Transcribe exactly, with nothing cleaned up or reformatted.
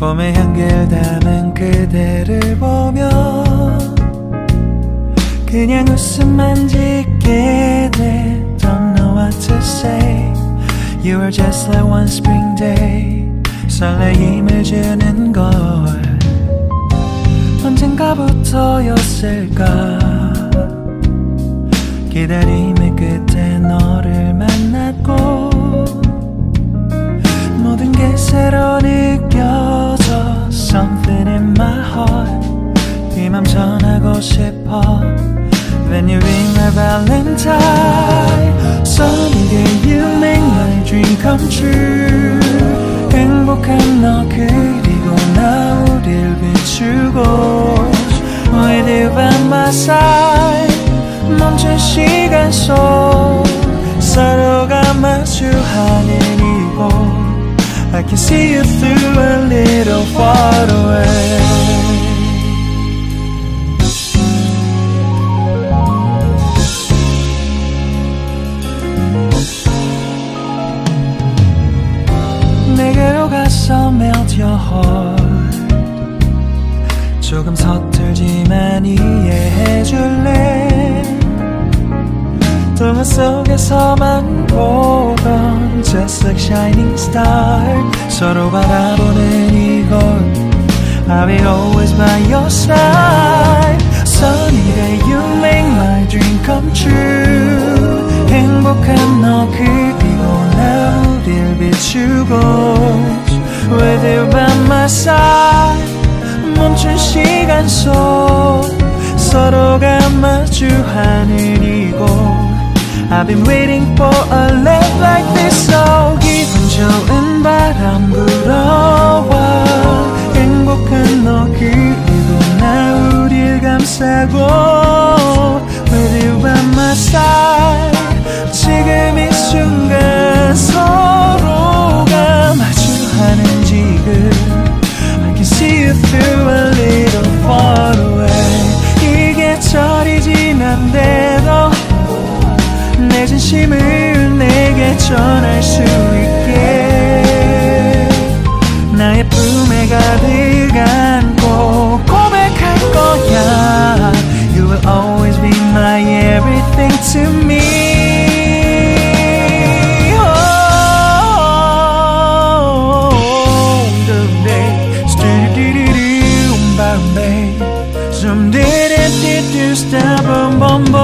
봄의 향기를 담은 그대를 보며 그냥 웃음만 짓게 돼. Don't know what to say. You are just like one spring day. 설레임을 주는 걸 언젠가부터였을까. 기다림의 끝에 너를 만났고 모든 게 새로 느껴져. Something in my heart. 이 맘 전하고 싶어. When you ring my valentine. Sunny day you make my dream come true. 행복한 너 그리고 나 우릴 비추고 With you by my side. 멈춘 시간 속 서로가 마주하는 이곳 I can see you through a little far away. 내게로 가서 melt your heart. 조금 서툴지만 이해해줄래. 동화 속에서만 보던 Just like shining star. 서로 바라보는 이곳 I'll be always by your side. Sunny day you make my dream come true. 행복한 너 그리고 나 우릴 비추고 With you by my side. 멈춘 시간 속 서로가 마주하는 이곳 I've been waiting for a love like this. So 기분 좋은 바람 불어와 행복한 너 그리고 나 우릴 감싸고 With you by my side. 지금 이 순간 서로가 마주하는 지금 I can see you through a little far away. 이 계절이 지난대도 내 진심을 내게 전할 수 있게 나의 품에 가득 안고 고백할 거야. You will always be my everything to me. Some did it, did you stop, boom, boom, boom.